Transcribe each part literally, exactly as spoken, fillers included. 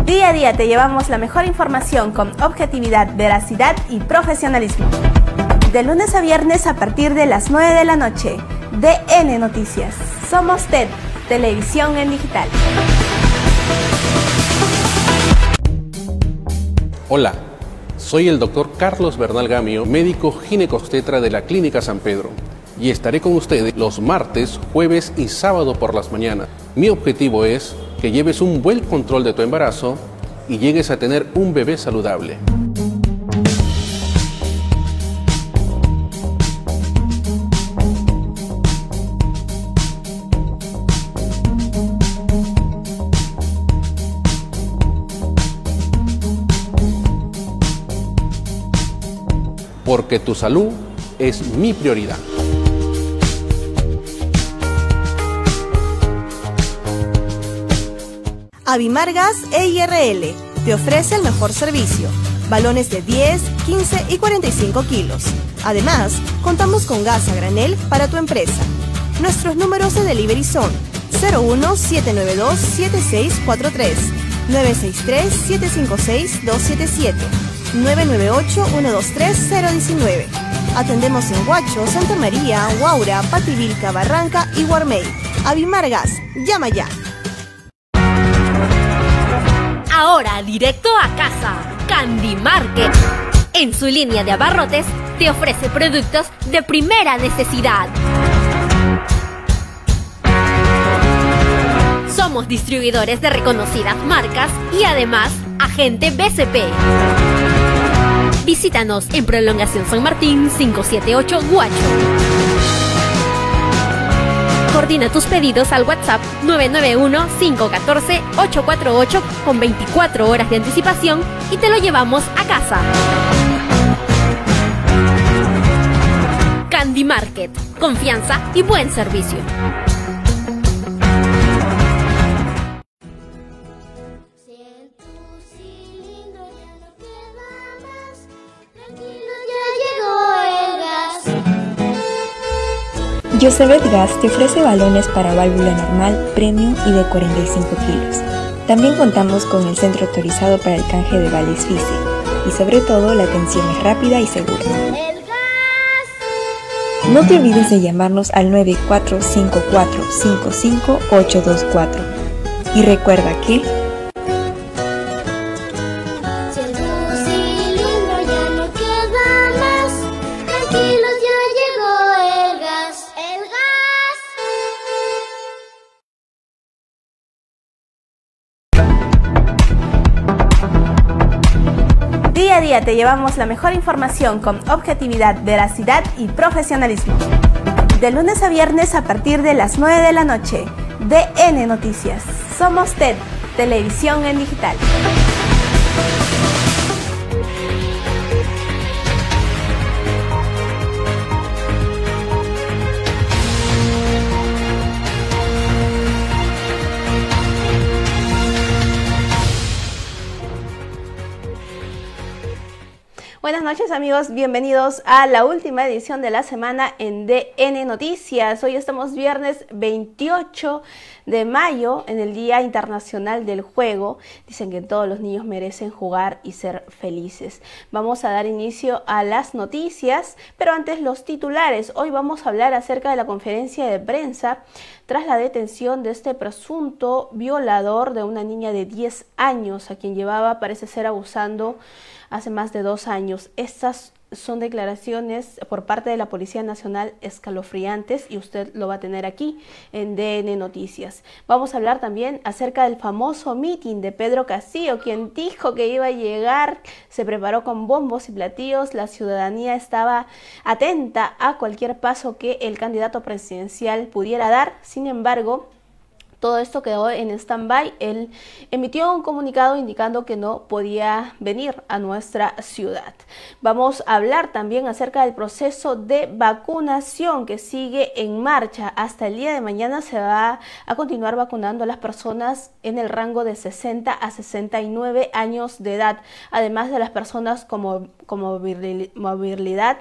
Día a día te llevamos la mejor información con objetividad, veracidad y profesionalismo. De lunes a viernes a partir de las nueve de la noche. D N Noticias. Somos T E D, Televisión en Digital. Hola, soy el doctor Carlos Bernal Gamio, médico ginecobstetra de la Clínica San Pedro, y estaré con ustedes los martes, jueves y sábado por las mañanas. Mi objetivo es que lleves un buen control de tu embarazo y llegues a tener un bebé saludable. Porque tu salud es mi prioridad. Avimargas E I R L te ofrece el mejor servicio. Balones de diez, quince y cuarenta y cinco kilos. Además, contamos con gas a granel para tu empresa. Nuestros números de delivery son cero uno siete nueve dos siete seis cuatro tres, nueve seis tres siete cinco seis dos siete siete, nueve nueve ocho uno dos tres cero uno nueve. Atendemos en Huacho, Santa María, Huaura, Pativilca, Barranca y Guarmey. Avimargas, llama ya. Ahora directo a casa, Candy Market. En su línea de abarrotes te ofrece productos de primera necesidad. Somos distribuidores de reconocidas marcas y además agente B C P. Visítanos en Prolongación San Martín quinientos setenta y ocho Huacho. Coordina tus pedidos al WhatsApp nueve nueve uno, cinco uno cuatro, ocho cuatro ocho con veinticuatro horas de anticipación y te lo llevamos a casa. Candy Market, confianza y buen servicio. Yosebet Gas te ofrece balones para válvula normal, premium y de cuarenta y cinco kilos. También contamos con el centro autorizado para el canje de vales FICE y sobre todo la atención es rápida y segura. No te olvides de llamarnos al nueve cuatro cinco cuatro cinco cinco ocho dos cuatro y recuerda que Día a día te llevamos la mejor información con objetividad, veracidad y profesionalismo. De lunes a viernes a partir de las nueve de la noche. D N Noticias. Somos T E D, Televisión en Digital. Buenas noches amigos, bienvenidos a la última edición de la semana en D N Noticias. Hoy estamos viernes veintiocho de mayo en el Día Internacional del Juego. Dicen que todos los niños merecen jugar y ser felices. Vamos a dar inicio a las noticias, pero antes los titulares. Hoy vamos a hablar acerca de la conferencia de prensa tras la detención de este presunto violador de una niña de diez años a quien llevaba, parece ser, abusando hace más de dos años. Estas son declaraciones por parte de la Policía Nacional escalofriantes y usted lo va a tener aquí en D N Noticias. Vamos a hablar también acerca del famoso mitin de Pedro Castillo, quien dijo que iba a llegar, se preparó con bombos y platillos, la ciudadanía estaba atenta a cualquier paso que el candidato presidencial pudiera dar. Sin embargo, todo esto quedó en stand-by. Él emitió un comunicado indicando que no podía venir a nuestra ciudad. Vamos a hablar también acerca del proceso de vacunación que sigue en marcha. Hasta el día de mañana se va a continuar vacunando a las personas en el rango de sesenta a sesenta y nueve años de edad, además de las personas con movilidad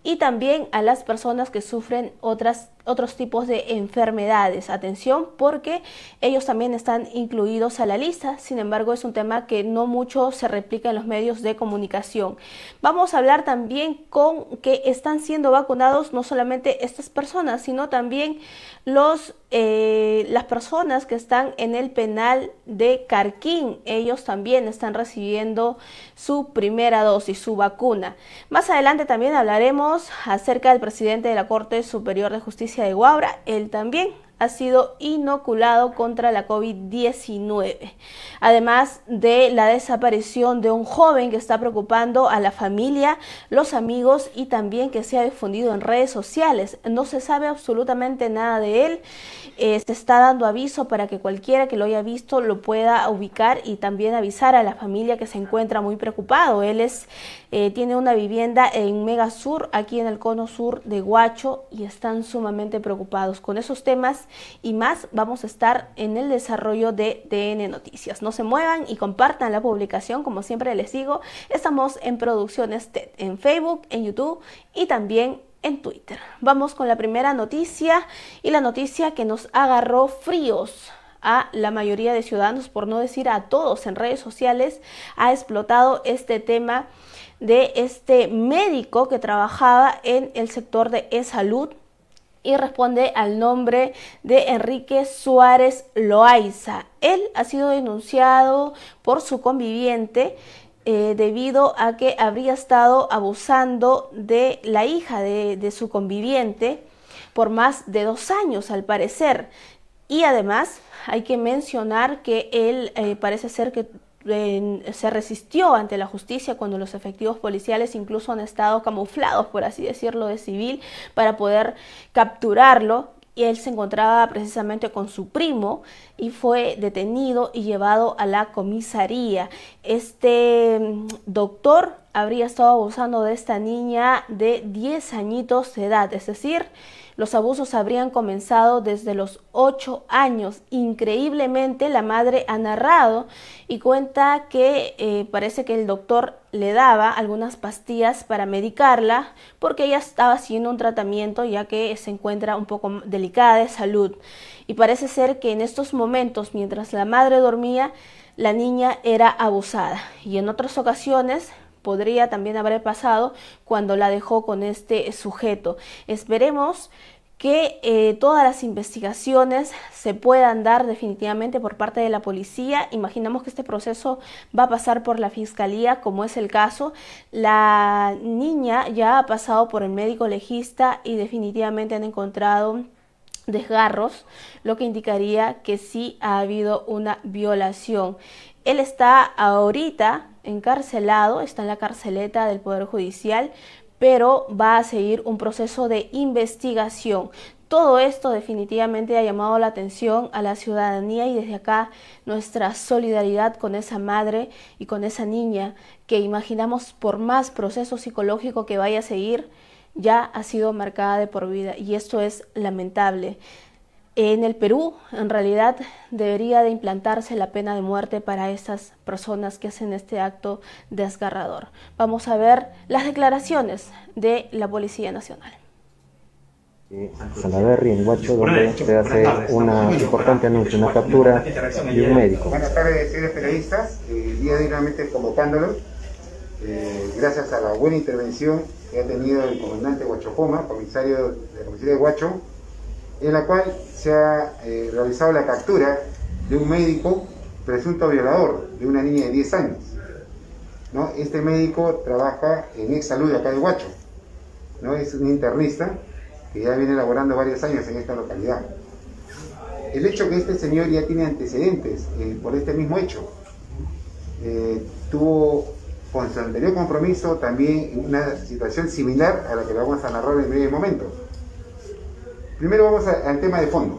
y también a las personas que sufren otras, otros tipos de enfermedades. Atención, porque ellos también están incluidos a la lista. Sin embargo, es un tema que no mucho se replica en los medios de comunicación. Vamos a hablar también con que están siendo vacunados no solamente estas personas, sino también los, eh, las personas que están en el penal de Carquín. Ellos también están recibiendo su primera dosis, su vacuna. Más adelante también hablaremos acerca del presidente de la Corte Superior de Justicia de Huaura. Él también ha sido inoculado contra la COVID diecinueve. Además de la desaparición de un joven que está preocupando a la familia, los amigos y también que se ha difundido en redes sociales. No se sabe absolutamente nada de él. Eh, se está dando aviso para que cualquiera que lo haya visto lo pueda ubicar y también avisar a la familia que se encuentra muy preocupado. Él es, eh, tiene una vivienda en Mega Sur, aquí en el cono sur de Huacho, y están sumamente preocupados. Con esos temas y más vamos a estar en el desarrollo de T N Noticias. No se muevan y compartan la publicación. Como siempre les digo, estamos en Producciones T E D, en Facebook, en YouTube y también en Twitter. Vamos con la primera noticia, y la noticia que nos agarró fríos a la mayoría de ciudadanos, por no decir a todos, en redes sociales. Ha explotado este tema de este médico que trabajaba en el sector de e-salud y responde al nombre de Enrique Suárez Loaiza. Él ha sido denunciado por su conviviente eh, debido a que habría estado abusando de la hija de, de su conviviente por más de dos años al parecer. Y además hay que mencionar que él eh, parece ser que eh, se resistió ante la justicia cuando los efectivos policiales incluso han estado camuflados, por así decirlo, de civil para poder capturarlo. Y él se encontraba precisamente con su primo y fue detenido y llevado a la comisaría. Este doctor habría estado abusando de esta niña de diez añitos de edad, es decir, los abusos habrían comenzado desde los ocho años. Increíblemente, la madre ha narrado y cuenta que eh, parece que el doctor le daba algunas pastillas para medicarla porque ella estaba haciendo un tratamiento ya que se encuentra un poco delicada de salud. Y parece ser que en estos momentos, mientras la madre dormía, la niña era abusada. Y en otras ocasiones podría también haber pasado cuando la dejó con este sujeto. Esperemos que eh, todas las investigaciones se puedan dar definitivamente por parte de la policía. Imaginamos que este proceso va a pasar por la fiscalía, como es el caso. La niña ya ha pasado por el médico legista y definitivamente han encontrado desgarros, lo que indicaría que sí ha habido una violación. Él está ahorita encarcelado, está en la carceleta del Poder Judicial, pero va a seguir un proceso de investigación. Todo esto definitivamente ha llamado la atención a la ciudadanía y desde acá nuestra solidaridad con esa madre y con esa niña que imaginamos por más proceso psicológico que vaya a seguir, ya ha sido marcada de por vida y esto es lamentable. En el Perú, en realidad, debería de implantarse la pena de muerte para estas personas que hacen este acto desgarrador. Vamos a ver las declaraciones de la Policía Nacional. Salaverry, en Huacho, donde se hace una importante anuncio, una captura de un médico. Buenas tardes, señores periodistas. El día de hoy nuevamente convocándolos, eh, gracias a la buena intervención que ha tenido el comandante Huachopoma, comisario de la comisaría de Huacho, en la cual se ha eh, realizado la captura de un médico presunto violador de una niña de diez años. ¿No? Este médico trabaja en e-salud acá de Huacho, ¿no? Es un internista que ya viene laborando varios años en esta localidad. El hecho que este señor ya tiene antecedentes eh, por este mismo hecho, eh, tuvo con su anterior compromiso también una situación similar a la que le vamos a narrar en breve momento. Primero vamos a, al tema de fondo,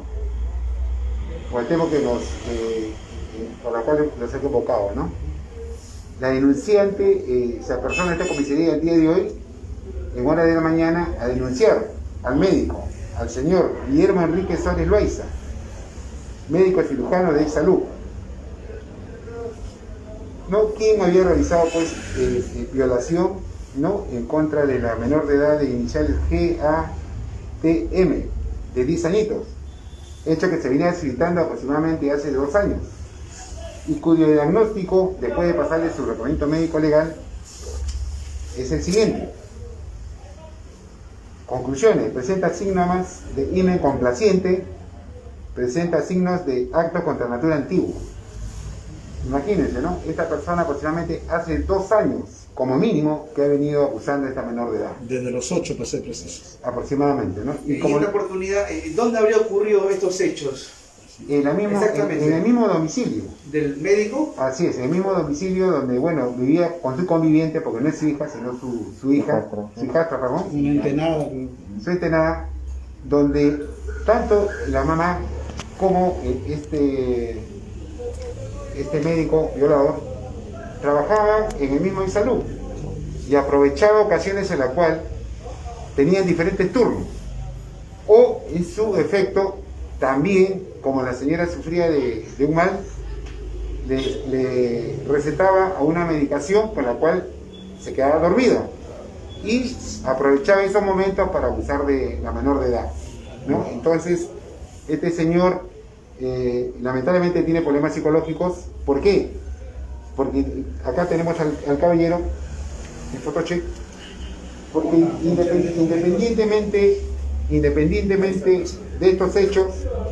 o al tema que nos, eh, eh, por la cual nos ha convocado, ¿no? La denunciante eh, se apersona a esta comisaría el día de hoy, en hora de la mañana, a denunciar al médico, al señor Guillermo Enrique Suárez Loaiza, médico cirujano de e-salud, ¿no? Quien había realizado pues eh, eh, violación ¿no?, en contra de la menor de edad de iniciales G A T M, de diez añitos, hecho que se venía suscitando aproximadamente hace dos años, y cuyo diagnóstico, después de pasarle su requerimiento médico legal, es el siguiente. Conclusiones: presenta síntomas de himen complaciente, presenta signos de acto contra natura antiguo. Imagínense, ¿no? Esta persona aproximadamente hace dos años, como mínimo, que ha venido abusando de esta menor de edad. Desde los ocho, para ser precisos. Aproximadamente, ¿no? Y, y como esta oportunidad, ¿dónde habría ocurrido estos hechos? En, la misma, en, en el mismo domicilio. ¿Del médico? Así es, en el mismo domicilio donde, bueno, vivía con su conviviente, porque no es su hija, sino su, su hija, su hijastra, perdón. Una entenada. Su entenada, donde tanto la mamá como este, este médico violador trabajaban en el mismo de salud y aprovechaba ocasiones en las cuales tenían diferentes turnos, o en su efecto también, como la señora sufría de, de un mal, le, le recetaba a una medicación con la cual se quedaba dormida y aprovechaba esos momentos para abusar de la menor de edad, ¿no? Entonces este señor eh, lamentablemente tiene problemas psicológicos. ¿Por qué? Porque acá tenemos al, al caballero en photocheck, porque independ, independientemente independientemente de estos hechos,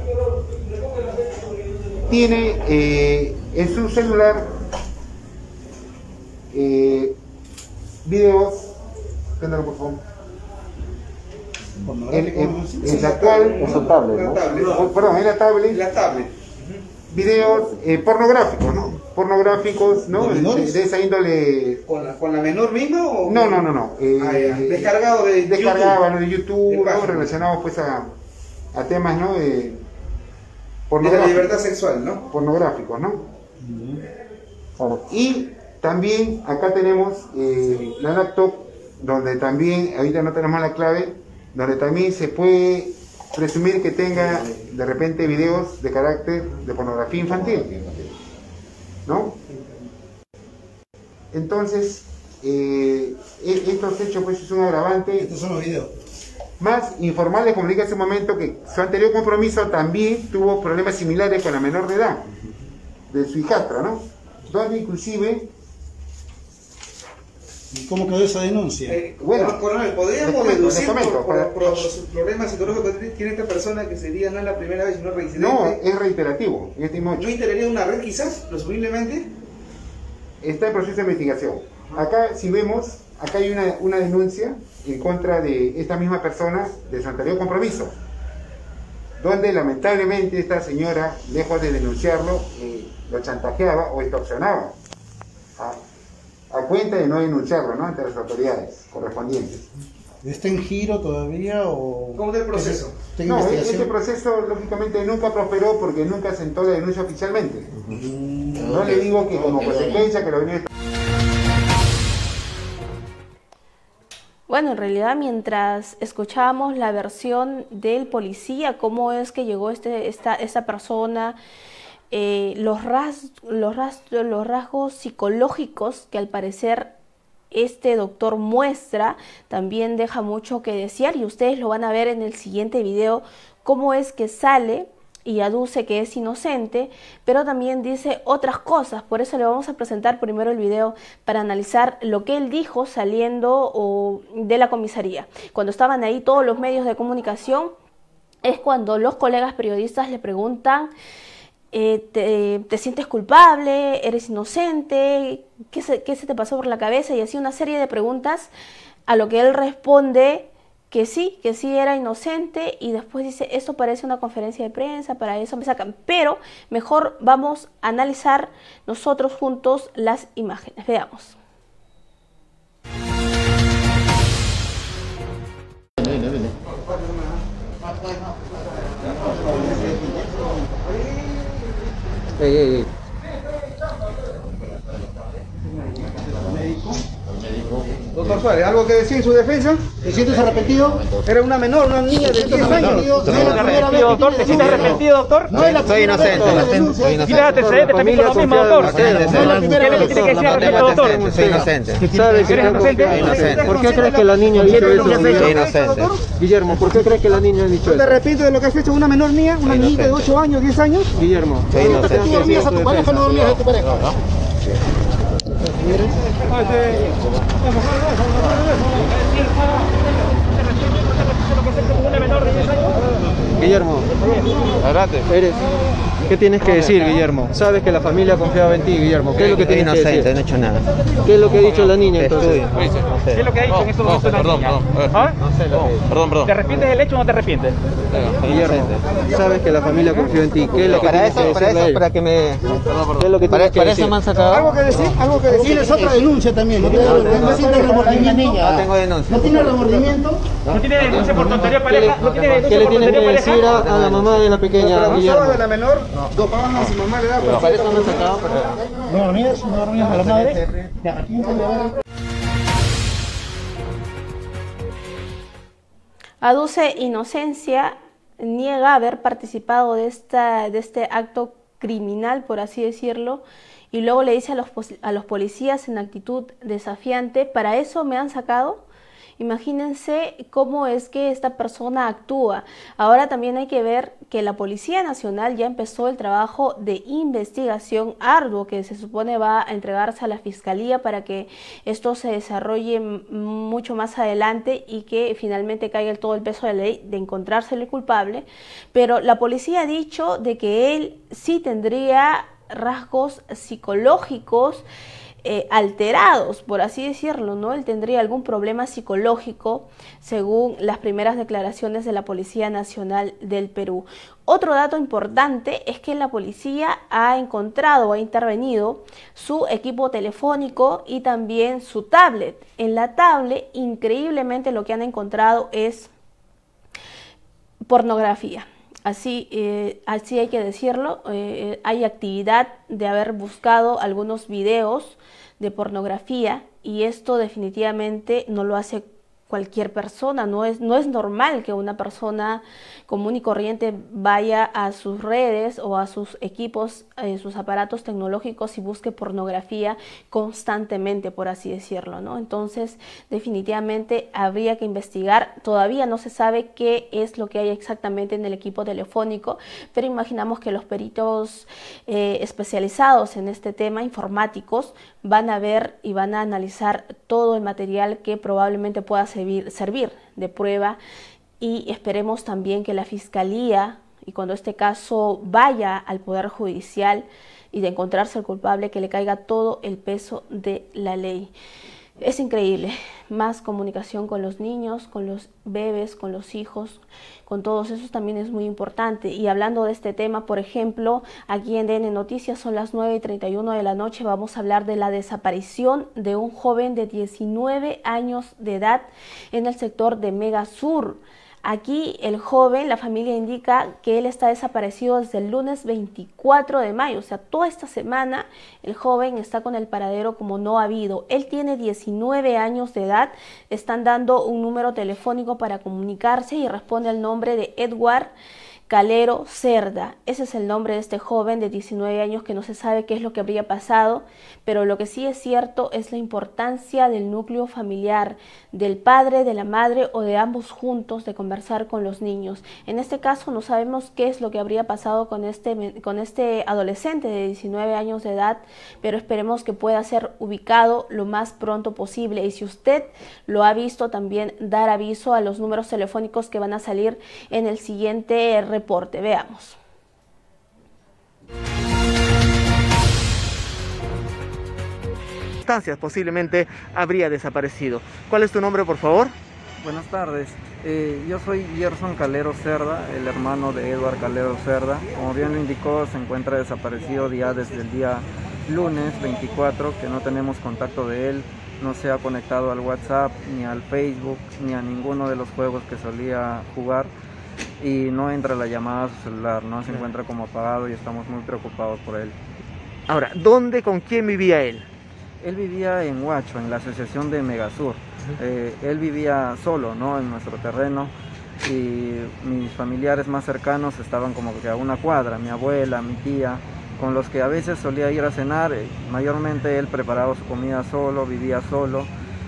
tiene eh, en su celular eh, videos, préndalo por favor, en, en, en la cual, en su tablet, ¿no? Oh, perdón, en la tablet, la tablet. videos eh, pornográficos, ¿no? Pornográficos, ¿no? ¿De, de, de esa índole. ¿Con la, con la menor misma o...? No, no, no, no. Eh, ah, descargado de descargado YouTube. de YouTube, ¿no? Relacionados pues a, a temas, ¿no? De, de la libertad sexual, ¿no? Pornográficos, ¿no? Uh-huh. Y también acá tenemos eh, la laptop, donde también, ahorita no tenemos la clave, donde también se puede presumir que tenga de repente videos de carácter de pornografía infantil, ¿no? Entonces, eh, estos hechos pues es un agravante. Estos son los videos. Más informarles, como dije hace un momento, que su anterior compromiso también tuvo problemas similares con la menor de edad, de su hijastra, ¿no? Donde inclusive... ¿Y cómo quedó esa denuncia? Eh, bueno, coronel, ¿podríamos deducir por, por, por, por los problemas psicológicos que tiene esta persona, que sería no es la primera vez, sino reincidente? No, es reiterativo. Este ¿No integraría una red quizás, presumiblemente? Está en proceso de investigación. Acá, si vemos, acá hay una, una denuncia en contra de esta misma persona de su anterior compromiso, donde lamentablemente esta señora, lejos de denunciarlo, eh, lo chantajeaba o extorsionaba a, a cuenta de no denunciarlo, ¿no?, ante las autoridades correspondientes. ¿Está en giro todavía o...? ¿Cómo está el proceso? No, este proceso lógicamente nunca prosperó porque nunca sentó la denuncia oficialmente. Uh-huh. No le digo que como consecuencia que lo venía... Bueno, en realidad mientras escuchábamos la versión del policía, cómo es que llegó este, esta, esta persona, eh, los, ras, los, ras, los rasgos psicológicos que al parecer este doctor muestra, también deja mucho que desear, y ustedes lo van a ver en el siguiente video, cómo es que sale y aduce que es inocente, pero también dice otras cosas. Por eso le vamos a presentar primero el video para analizar lo que él dijo saliendo o, de la comisaría. Cuando estaban ahí todos los medios de comunicación, es cuando los colegas periodistas le preguntan, eh, te, ¿te sientes culpable? ¿Eres inocente? ¿Qué se, qué se te pasó por la cabeza? Y así una serie de preguntas, a lo que él responde que sí, que sí era inocente, y después dice, esto parece una conferencia de prensa, para eso me sacan. Pero mejor vamos a analizar nosotros juntos las imágenes. Veamos. Ey, ey, ey. Médico. Doctor Suárez, ¿algo que decir en su defensa? ¿Te sientes arrepentido? Era una menor, una niña de diez años. ¿Te sientes arrepentido, doctor? ¿Te sientes arrepentido, doctor? No es la Soy inocente. ¿Tienes antecedentes también con lo mismo, doctor? ¿Qué le tiene que decir al respecto, doctor? Soy inocente. ¿Sabes que ¿Eres inocente? ¿Por qué crees que la niña ha dicho eso? Soy inocente. Guillermo, ¿por qué crees que la niña ha dicho ¿Te eso? arrepientes de lo que has hecho una menor mía? Una niñita de ocho años, diez años. Guillermo, Soy inocente. ¿Tú dormías a tu pareja o no dormías a tu pareja? Guillermo, eres, ¿qué tienes que decir, Guillermo? Sabes que la familia confiaba en ti, Guillermo. ¿Qué es lo que Soy tienes que inocente, decir? no he hecho nada. ¿Qué es lo que ha dicho la niña Que entonces? estudie. ¿Qué es lo que ha dicho en estos momentos la niña? ¿Ah? No sé lo que dice. Perdón, perdón. ¿Te arrepientes del hecho o no te arrepientes? Soy Guillermo, inocente. sabes que la familia confió en ti. ¿Qué es lo que Para tienes que eso, para decirle a eso, él? para que me... ¿Qué es lo que Para, tienes que para decir? eso me han sacado. ¿Algo que decir? ¿Algo que decir? Tienes otra denuncia también. ¿No tienes remordimiento? No tengo denuncia. ¿No tienes remordimiento? ¿No tiene denuncia por tontería pareja? ¿No tiene denuncia por tontería pareja? ¿Qué le tienes que decir a, a la mamá de la pequeña, ¿Pero Guillermo? abusabas de la menor? ¿Dopaban a su mamá? ¿Le daban Para eso me han sacado. ¿No dormías? ¿No dormías a la madre? Ya, aquí está. Aduce inocencia, niega haber participado de, esta, de este acto criminal, por así decirlo, y luego le dice a los, a los policías en actitud desafiante, ¿para eso me han sacado? Imagínense cómo es que esta persona actúa. Ahora también hay que ver que la Policía Nacional ya empezó el trabajo de investigación arduo que se supone va a entregarse a la Fiscalía para que esto se desarrolle mucho más adelante y que finalmente caiga todo el peso de la ley de encontrársele culpable. Pero la policía ha dicho de que él sí tendría rasgos psicológicos Eh, alterados, por así decirlo, ¿no? Él tendría algún problema psicológico, según las primeras declaraciones de la Policía Nacional del Perú. Otro dato importante es que la policía ha encontrado, ha intervenido su equipo telefónico y también su tablet. En la tablet, increíblemente, lo que han encontrado es pornografía. Así, eh, así hay que decirlo, eh, hay actividad de haber buscado algunos videos de pornografía y esto definitivamente no lo hace cualquier persona, no es, no es normal que una persona común y corriente vaya a sus redes o a sus equipos, eh, sus aparatos tecnológicos y busque pornografía constantemente, por así decirlo, ¿no? Entonces, definitivamente habría que investigar. Todavía no se sabe qué es lo que hay exactamente en el equipo telefónico, pero imaginamos que los peritos eh, especializados en este tema, informáticos, van a ver y van a analizar todo el material que probablemente pueda servir, servir de prueba, y esperemos también que la Fiscalía, y cuando este caso vaya al Poder Judicial y de encontrarse el culpable, que le caiga todo el peso de la ley. Es increíble, más comunicación con los niños, con los bebés, con los hijos, con todos esos también es muy importante. Y hablando de este tema, por ejemplo, aquí en D N Noticias son las nueve y treinta y uno de la noche, vamos a hablar de la desaparición de un joven de diecinueve años de edad en el sector de Mega Sur. Aquí el joven, la familia indica que él está desaparecido desde el lunes veinticuatro de mayo, o sea, toda esta semana el joven está con el paradero como no ha habido. Él tiene diecinueve años de edad, están dando un número telefónico para comunicarse y responde al nombre de Edward Calero Cerda. Ese es el nombre de este joven de diecinueve años que no se sabe qué es lo que habría pasado, pero lo que sí es cierto es la importancia del núcleo familiar, del padre, de la madre o de ambos juntos, de conversar con los niños. En este caso no sabemos qué es lo que habría pasado con este, con este adolescente de diecinueve años de edad, pero esperemos que pueda ser ubicado lo más pronto posible. Y si usted lo ha visto, también dar aviso a los números telefónicos que van a salir en el siguiente reporte. Veamos. Posiblemente habría desaparecido. ¿Cuál es tu nombre, por favor? Buenas tardes, eh, yo soy Gerson Calero Cerda, el hermano de Edward Calero Cerda. Como bien lo indicó, se encuentra desaparecido ya desde el día lunes veinticuatro, que no tenemos contacto de él, no se ha conectado al WhatsApp, ni al Facebook, ni a ninguno de los juegos que solía jugar, y no entra la llamada a su celular, no se encuentra como apagado y estamos muy preocupados por él. Ahora, ¿dónde, con quién vivía él? Él vivía en Huacho, en la asociación de Megasur. Eh, él vivía solo, ¿no?, en nuestro terreno, y mis familiares más cercanos estaban como que a una cuadra, mi abuela, mi tía, con los que a veces solía ir a cenar. Mayormente él preparaba su comida solo, vivía solo,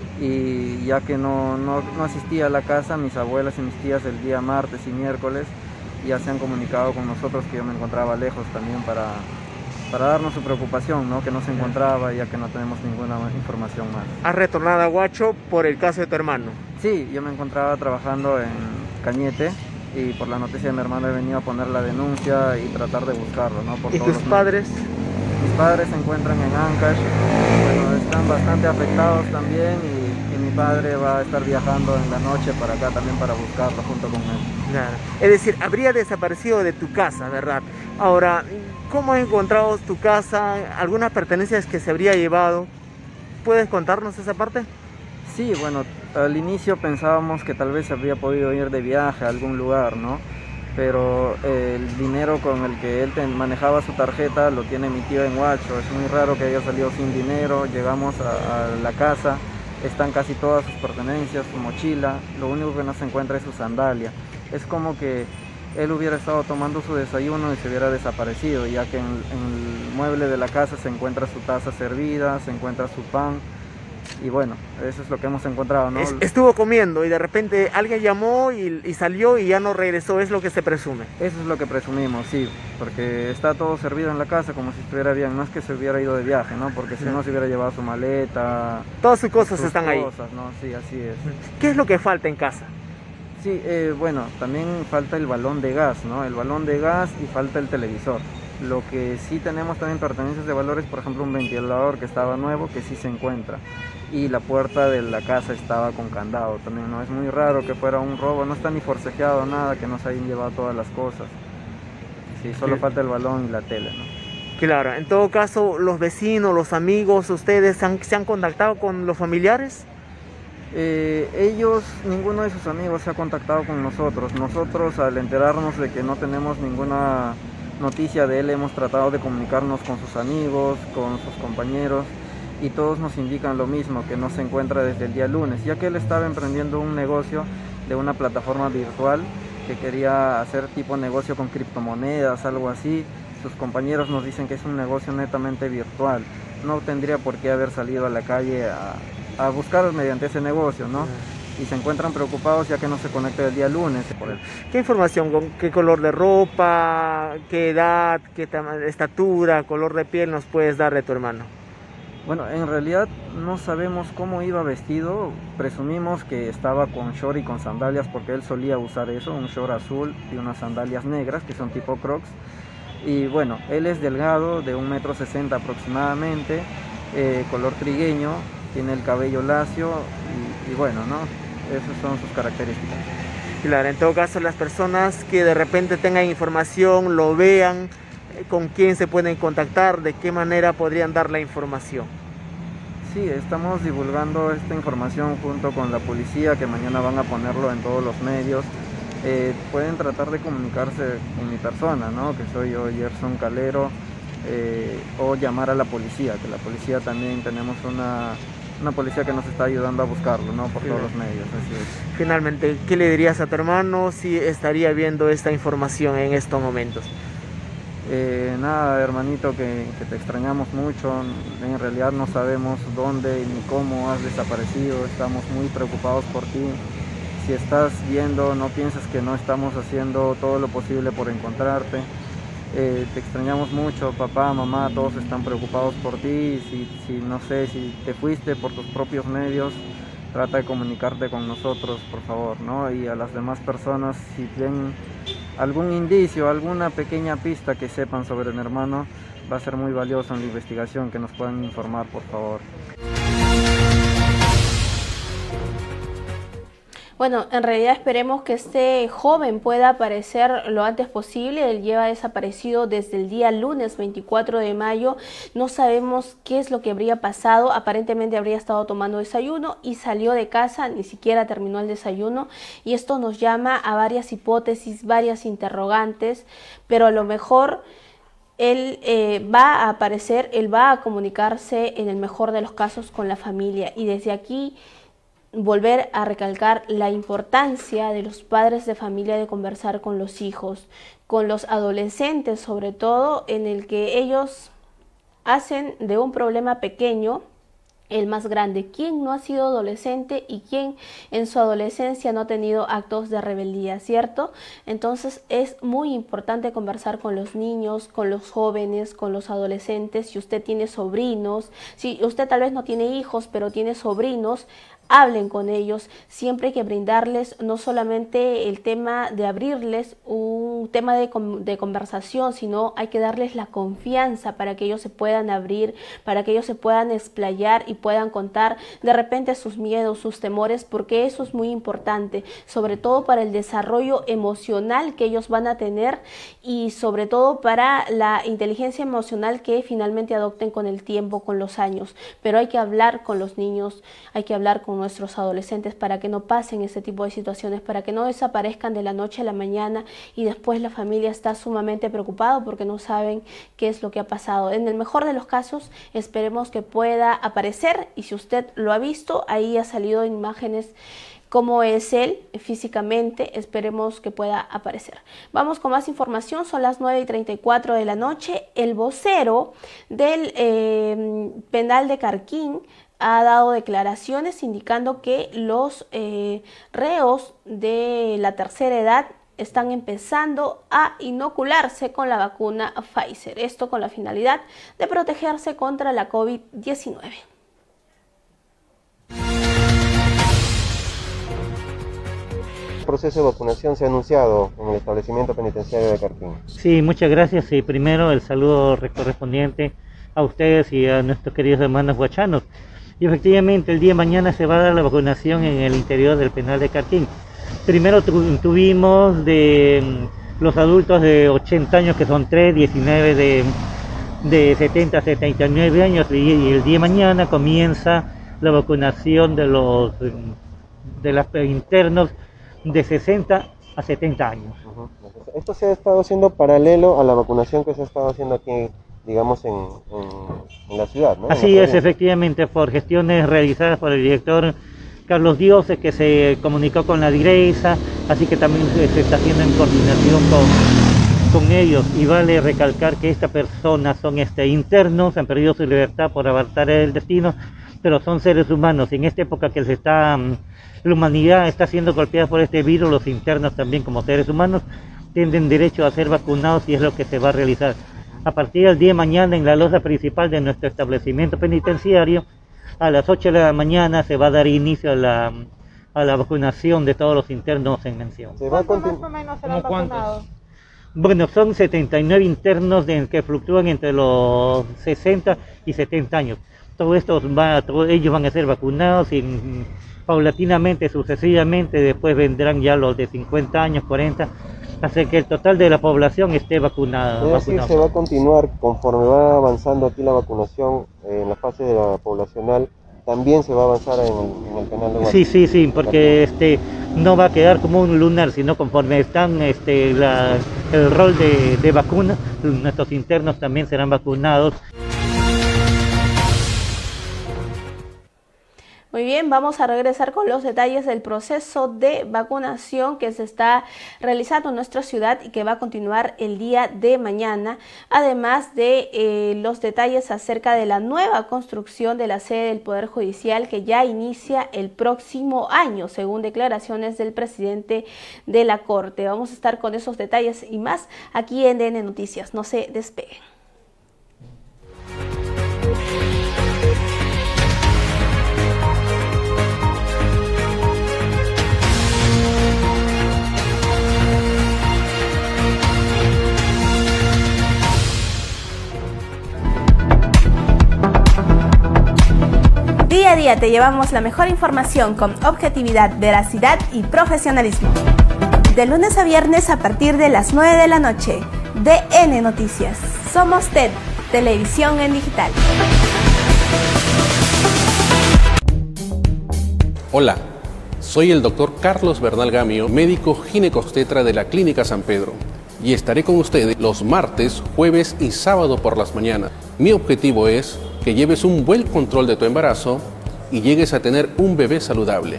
y ya que no, no, no asistía a la casa, mis abuelas y mis tías el día martes y miércoles ya se han comunicado con nosotros que yo me encontraba lejos también para, para darnos su preocupación, ¿no?, que no se encontraba, ya que no tenemos ninguna información más. ¿Has retornado a Huacho por el caso de tu hermano? Sí, yo me encontraba trabajando en Cañete, y por la noticia de mi hermano he venido a poner la denuncia y tratar de buscarlo, ¿no? Por ¿Y todos tus los padres? medios. Mis padres se encuentran en Ancash, bueno, están bastante afectados también, y, y mi padre va a estar viajando en la noche para acá también para buscarlo junto con él. Claro. Es decir, habría desaparecido de tu casa, ¿verdad? Ahora, ¿cómo has encontrado tu casa? ¿Algunas pertenencias que se habría llevado? ¿Puedes contarnos esa parte? Sí, bueno, al inicio pensábamos que tal vez habría podido ir de viaje a algún lugar, ¿no? Pero eh, el dinero con el que él ten, manejaba su tarjeta lo tiene mi tío en Huacho. Es muy raro que haya salido sin dinero. Llegamos a, a la casa, están casi todas sus pertenencias, su mochila, lo único que no se encuentra es su sandalia. Es como que él hubiera estado tomando su desayuno y se hubiera desaparecido, ya que en, en el mueble de la casa se encuentra su taza servida, se encuentra su pan. Y bueno, eso es lo que hemos encontrado, ¿no? Estuvo comiendo y de repente alguien llamó y, y salió y ya no regresó, es lo que se presume. Eso es lo que presumimos, sí, porque está todo servido en la casa como si estuviera bien. No es que se hubiera ido de viaje, ¿no? Porque si no se hubiera llevado su maleta. Todas sus cosas sus están cosas, ahí. ¿no? Sí, así es. ¿Qué es lo que falta en casa? Sí, eh, bueno, también falta el balón de gas, ¿no? El balón de gas y falta el televisor. Lo que sí tenemos también pertenencias de valores, por ejemplo un ventilador que estaba nuevo, que sí se encuentra. Y la puerta de la casa estaba con candado también, ¿no? Es muy raro que fuera un robo, no está ni forcejeado nada, que no se hayan llevado todas las cosas. Sí, solo falta el balón y la tele, ¿no? Claro, en todo caso, los vecinos, los amigos, ¿ustedes han, se han contactado con los familiares? Eh, ellos, ninguno de sus amigos se ha contactado con nosotros. Nosotros, al enterarnos de que no tenemos ninguna noticia de él, hemos tratado de comunicarnos con sus amigos, con sus compañeros, y todos nos indican lo mismo, que no se encuentra desde el día lunes, ya que él estaba emprendiendo un negocio de una plataforma virtual que quería hacer tipo negocio con criptomonedas, algo así. Sus compañeros nos dicen que es un negocio netamente virtual, no tendría por qué haber salido a la calle a, a buscar mediante ese negocio, ¿no? Y se encuentran preocupados ya que no se conecta el día lunes. ¿Qué información? ¿Con qué color de ropa, qué edad, qué estatura, color de piel nos puedes dar de tu hermano? Bueno, en realidad no sabemos cómo iba vestido, presumimos que estaba con short y con sandalias porque él solía usar eso, un short azul y unas sandalias negras que son tipo crocs. Y bueno, él es delgado, de un metro sesenta aproximadamente, eh, color trigueño, tiene el cabello lacio y, y bueno, ¿no? Esas son sus características. Claro, en todo caso las personas que de repente tengan información, lo vean, ¿con quién se pueden contactar? ¿De qué manera podrían dar la información? Sí, estamos divulgando esta información junto con la policía, que mañana van a ponerlo en todos los medios. Eh, pueden tratar de comunicarse con mi persona, ¿no? Que soy yo, Gerson Calero, eh, o llamar a la policía, que la policía también tenemos una, una policía que nos está ayudando a buscarlo, ¿no? Por todos los medios, así es. Finalmente, ¿qué le dirías a tu hermano si estaría viendo esta información en estos momentos? Eh, nada, hermanito, que, que te extrañamos mucho. En realidad no sabemos dónde ni cómo has desaparecido. Estamos muy preocupados por ti. Si estás viendo, no pienses que no estamos haciendo todo lo posible por encontrarte. Eh, te extrañamos mucho, papá, mamá, todos están preocupados por ti. Si, si no sé, si te fuiste por tus propios medios, trata de comunicarte con nosotros, por favor, ¿no? Y a las demás personas, si ven algún indicio, alguna pequeña pista que sepan sobre mi hermano, va a ser muy valioso en la investigación, que nos puedan informar, por favor. Bueno, en realidad esperemos que este joven pueda aparecer lo antes posible. Él lleva desaparecido desde el día lunes veinticuatro de mayo. No sabemos qué es lo que habría pasado. Aparentemente habría estado tomando desayuno y salió de casa, ni siquiera terminó el desayuno. Y esto nos llama a varias hipótesis, varias interrogantes, pero a lo mejor él eh, va a aparecer, él va a comunicarse en el mejor de los casos con la familia. Y desde aquí volver a recalcar la importancia de los padres de familia de conversar con los hijos, con los adolescentes sobre todo, en el que ellos hacen de un problema pequeño el más grande. ¿Quién no ha sido adolescente y quién en su adolescencia no ha tenido actos de rebeldía, cierto? Entonces es muy importante conversar con los niños, con los jóvenes, con los adolescentes. Si usted tiene sobrinos, si usted tal vez no tiene hijos, pero tiene sobrinos, hablen con ellos. Siempre hay que brindarles no solamente el tema de abrirles un tema de, de conversación, sino hay que darles la confianza para que ellos se puedan abrir, para que ellos se puedan explayar y puedan contar de repente sus miedos, sus temores, porque eso es muy importante, sobre todo para el desarrollo emocional que ellos van a tener y sobre todo para la inteligencia emocional que finalmente adopten con el tiempo, con los años. Pero hay que hablar con los niños, hay que hablar con nuestros adolescentes para que no pasen ese tipo de situaciones, para que no desaparezcan de la noche a la mañana y después la familia está sumamente preocupada porque no saben qué es lo que ha pasado. En el mejor de los casos esperemos que pueda aparecer, y si usted lo ha visto, ahí ha salido en imágenes cómo es él físicamente, esperemos que pueda aparecer. Vamos con más información, son las nueve y treinta y cuatro de la noche. El vocero del eh, penal de Carquín ha dado declaraciones indicando que los eh, reos de la tercera edad están empezando a inocularse con la vacuna Pfizer, esto con la finalidad de protegerse contra la COVID diecinueve. El proceso de vacunación se ha anunciado en el establecimiento penitenciario de Carquín. Sí, muchas gracias. Y primero el saludo correspondiente a ustedes y a nuestros queridos hermanos huachanos. Y efectivamente el día de mañana se va a dar la vacunación en el interior del penal de Carquín. Primero tu, tuvimos de los adultos de ochenta años, que son tres, diecinueve de, de setenta a setenta y nueve años, y, y el día de mañana comienza la vacunación de los de los internos de sesenta a setenta años. Uh-huh. Esto se ha estado haciendo paralelo a la vacunación que se ha estado haciendo aquí, digamos, en, en, en la ciudad, ¿no? Así es, efectivamente, por gestiones realizadas por el director Carlos Dioses, que se comunicó con la DIREISA, así que también se, se está haciendo en coordinación con, con ellos. Y vale recalcar que estas personas son este, internos, han perdido su libertad por avanzar el destino, pero son seres humanos. Y en esta época que se está, la humanidad está siendo golpeada por este virus, los internos también como seres humanos tienen derecho a ser vacunados, y es lo que se va a realizar. A partir del día de mañana en la losa principal de nuestro establecimiento penitenciario, a las ocho de la mañana se va a dar inicio a la, a la vacunación de todos los internos en mención. ¿Cuántos más o menos serán vacunados? Bueno, son setenta y nueve internos de, que fluctúan entre los sesenta y setenta años. Todos estos va, todos ellos van a ser vacunados y mm, paulatinamente, sucesivamente, después vendrán ya los de cincuenta años, cuarenta, hasta que el total de la población esté vacunada. Es decir, se va a continuar conforme va avanzando aquí la vacunación eh, en la fase de la poblacional, también se va a avanzar en el, en el penal de Guacho. Sí, sí, sí, porque este no va a quedar como un lunar, sino conforme están este la, el rol de, de vacuna, nuestros internos también serán vacunados. Muy bien, vamos a regresar con los detalles del proceso de vacunación que se está realizando en nuestra ciudad y que va a continuar el día de mañana, además de eh, los detalles acerca de la nueva construcción de la sede del Poder Judicial que ya inicia el próximo año, según declaraciones del presidente de la Corte. Vamos a estar con esos detalles y más aquí en D N Noticias. No se despeguen. Día a día te llevamos la mejor información con objetividad, veracidad y profesionalismo. De lunes a viernes a partir de las nueve de la noche. D N Noticias. Somos T E D, Televisión en Digital. Hola, soy el doctor Carlos Bernal Gamio, médico ginecobstetra de la Clínica San Pedro, y estaré con ustedes los martes, jueves y sábado por las mañanas. Mi objetivo es que lleves un buen control de tu embarazo y llegues a tener un bebé saludable.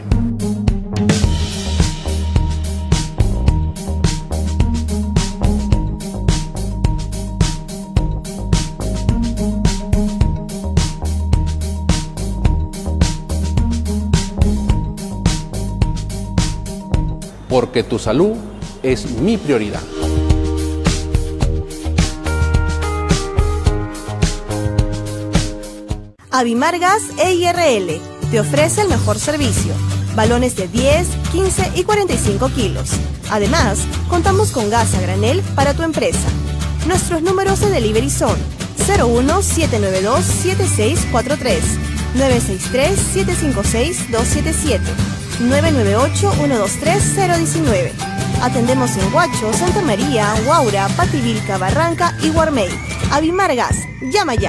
Porque tu salud es mi prioridad. Avimargas E I R L te ofrece el mejor servicio. Balones de diez, quince y cuarenta y cinco kilos. Además, contamos con gas a granel para tu empresa. Nuestros números de delivery son cero uno siete nueve dos siete seis cuatro tres, nueve seis tres siete cinco seis dos siete siete, nueve nueve ocho uno dos tres cero uno nueve. Atendemos en Huacho, Santa María, Huaura, Pativilca, Barranca y Guarmey. Avimargas, llama ya.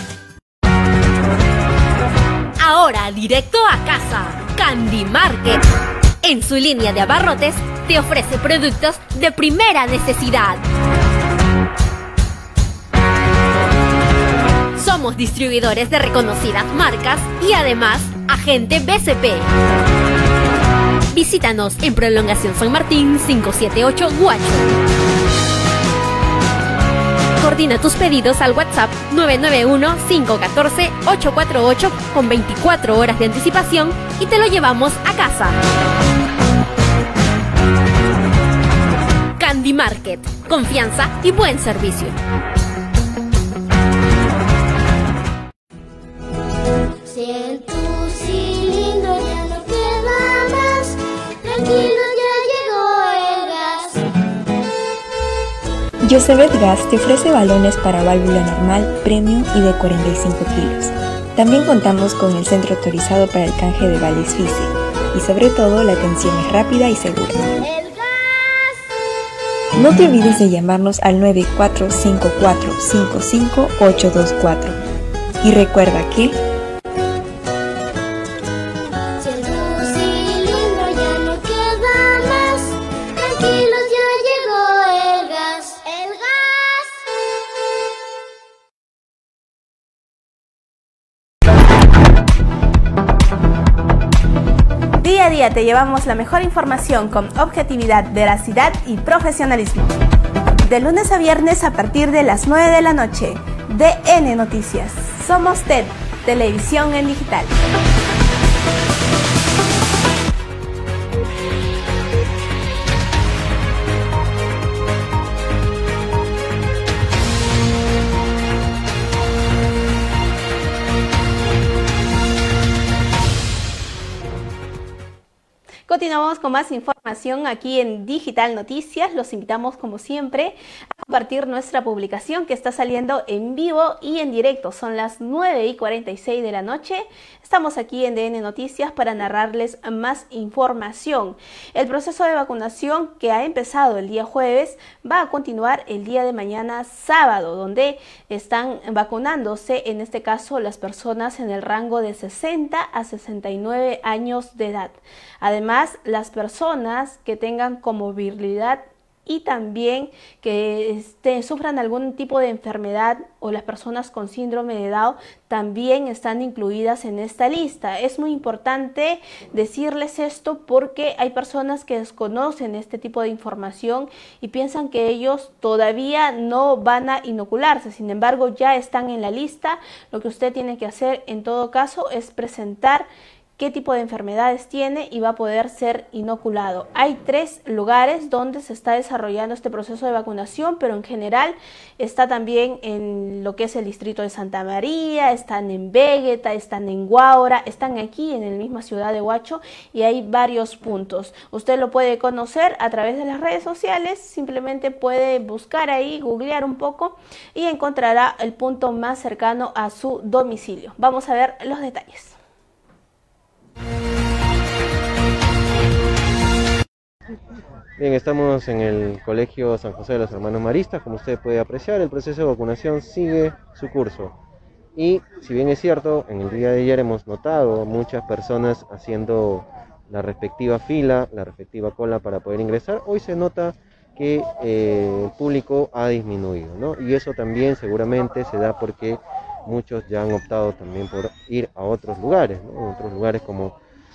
Ahora directo a casa, Candy Market. En su línea de abarrotes te ofrece productos de primera necesidad. Somos distribuidores de reconocidas marcas y además agente B C P. Visítanos en Prolongación San Martín quinientos setenta y ocho Huacho. Coordina tus pedidos al WhatsApp nueve nueve uno, cinco uno cuatro, ocho cuatro ocho con veinticuatro horas de anticipación y te lo llevamos a casa. Candy Market, confianza y buen servicio. Si en tu cilindro ya no queda más, tranquilo, ya llegó el gas. Yosebet Gas te ofrece balones para válvula normal, premium y de cuarenta y cinco kilos. También contamos con el centro autorizado para el canje de vales Fice y sobre todo la atención es rápida y segura. El gas. No te olvides de llamarnos al nueve cuatro cinco cuatro cinco cinco ocho dos cuatro. Y recuerda que Si en tu cilindro ya no queda más, tranquilos, ya llegó el gas. El gas. Día a día te llevamos la mejor información con objetividad, veracidad y profesionalismo. De lunes a viernes a partir de las nueve de la noche. D N Noticias. Somos T E D, Televisión en Digital. Continuamos con más información aquí en Digital Noticias. Los invitamos, como siempre, a compartir nuestra publicación que está saliendo en vivo y en directo. Son las nueve y cuarenta y seis de la noche. Estamos aquí en D N Noticias para narrarles más información. El proceso de vacunación que ha empezado el día jueves va a continuar el día de mañana sábado, donde están vacunándose, en este caso, las personas en el rango de sesenta a sesenta y nueve años de edad. Además, las personas que tengan comorbilidad y también que este, sufran algún tipo de enfermedad, o las personas con síndrome de Down también están incluidas en esta lista. Es muy importante decirles esto porque hay personas que desconocen este tipo de información y piensan que ellos todavía no van a inocularse. Sin embargo, ya están en la lista. Lo que usted tiene que hacer en todo caso es presentar qué tipo de enfermedades tiene y va a poder ser inoculado. Hay tres lugares donde se está desarrollando este proceso de vacunación, pero en general está también en lo que es el distrito de Santa María, están en Vegeta, están en Huaura, están aquí en la misma ciudad de Huacho y hay varios puntos. Usted lo puede conocer a través de las redes sociales, simplemente puede buscar ahí, googlear un poco y encontrará el punto más cercano a su domicilio. Vamos a ver los detalles. Bien, estamos en el Colegio San José de los Hermanos Maristas. Como usted puede apreciar, el proceso de vacunación sigue su curso. Y si bien es cierto, en el día de ayer hemos notado muchas personas haciendo la respectiva fila, la respectiva cola para poder ingresar, hoy se nota que que eh, el público ha disminuido, ¿no? Y eso también seguramente se da porque muchos ya han optado también por ir a otros lugares, ¿no? Otros lugares como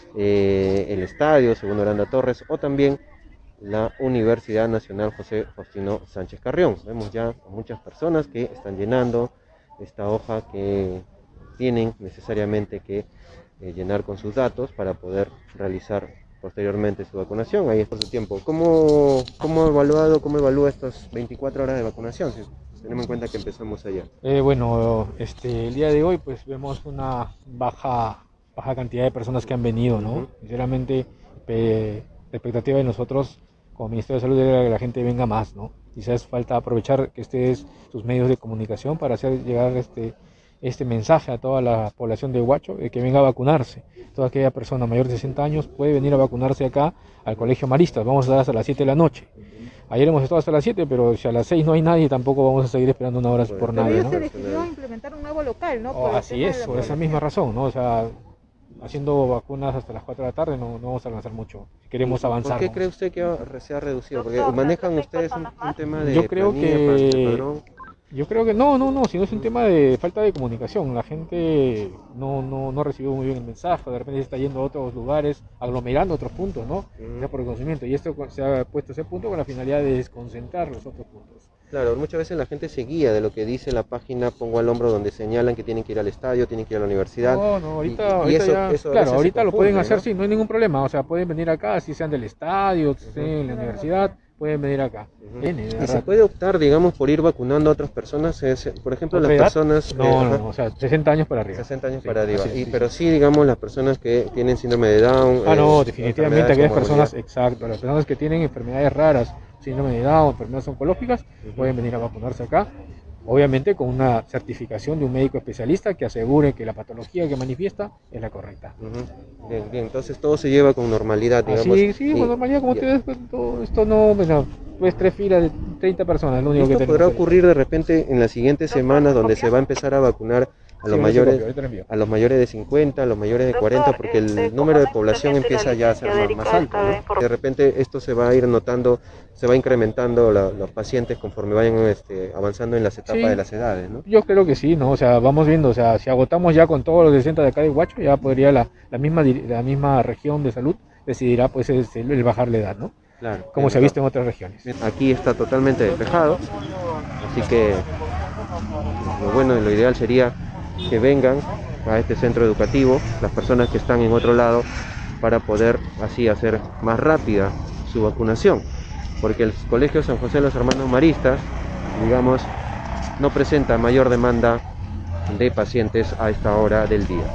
eh, el estadio Segundo Aranda Torres o también la Universidad Nacional José Faustino Sánchez Carrión. Vemos ya a muchas personas que están llenando esta hoja que tienen necesariamente que eh, llenar con sus datos para poder realizar posteriormente su vacunación. Ahí está su tiempo. ¿Cómo, cómo ha evaluado, cómo evalúa estas veinticuatro horas de vacunación? Si tenemos en cuenta que empezamos ayer. Eh, bueno, este, el día de hoy pues vemos una baja, baja cantidad de personas que han venido, ¿no? Uh-huh. Sinceramente, eh, la expectativa de nosotros como Ministerio de Salud era que la gente venga más, ¿no? Quizás falta aprovechar que estés sus medios de comunicación para hacer llegar este, este mensaje a toda la población de Huacho de que venga a vacunarse. Toda aquella persona mayor de sesenta años puede venir a vacunarse acá al Colegio Maristas. Vamos a estar hasta las siete de la noche. Ayer hemos estado hasta las siete, pero si a las seis no hay nadie, tampoco vamos a seguir esperando una hora por nadie, ¿no? Se decidió implementar un nuevo local, ¿no? Oh, así es, por esa misma razón, ¿no? O sea, haciendo vacunas hasta las cuatro de la tarde no, no vamos a avanzar mucho. Si queremos avanzar. ¿Por qué cree usted que se ha reducido? Porque manejan ustedes un, un tema de yo creo que yo creo que no, no, no, sino es un tema de falta de comunicación. La gente no, no, no recibió muy bien el mensaje, de repente se está yendo a otros lugares, aglomerando otros puntos, ¿no? Uh-huh. Ya por el conocimiento. Y esto se ha puesto ese punto con la finalidad de desconcentrar los otros puntos. Claro, muchas veces la gente se guía de lo que dice la página Pongo al Hombro, donde señalan que tienen que ir al estadio, tienen que ir a la universidad. No, no, ahorita, y, ahorita y eso, ya, eso claro, ahorita lo pueden hacer, ¿no? Sí, no hay ningún problema. O sea, pueden venir acá, si sean del estadio, si sean en la universidad, pueden venir acá. Uh-huh. Viene, ¿Y se puede optar, digamos, por ir vacunando a otras personas? Es, por ejemplo, las personas... No, eh, no, no, o sea, sesenta años para arriba. sesenta años sí, para arriba. Y, sí. Pero sí, digamos, las personas que tienen síndrome de Down... Ah, no, eh, definitivamente aquellas personas, exacto, las personas que tienen enfermedades raras, síndrome de Down, enfermedades oncológicas, uh-huh. pueden venir a vacunarse acá, obviamente con una certificación de un médico especialista que asegure que la patología que manifiesta es la correcta. Uh-huh. Bien, bien, entonces todo se lleva con normalidad, digamos. Sí, sí, con normalidad, como ustedes, esto no, bueno, pues tres filas de treinta personas, lo único que tenemos. ¿Podrá ocurrir de repente en las siguientes semanas donde se va a empezar a vacunar a los, sí, mayores, a los mayores de cincuenta, a los mayores de cuarenta, porque el número de población empieza ya a ser más, más alto, ¿no? De repente esto se va a ir notando, se va incrementando la, los pacientes conforme vayan este, avanzando en las etapas sí, de las edades, ¿no? Yo creo que sí, ¿no? O sea, vamos viendo, o sea, si agotamos ya con todos los sesenta de acá de Huacho, ya podría la, la, misma, la misma región de salud decidirá pues el, el bajar la edad, ¿no? Claro. Como se ha visto en otras regiones. Aquí está totalmente despejado, así que lo bueno y lo ideal sería que vengan a este centro educativo las personas que están en otro lado para poder así hacer más rápida su vacunación, porque el Colegio San José de los Hermanos Maristas, digamos, no presenta mayor demanda de pacientes a esta hora del día.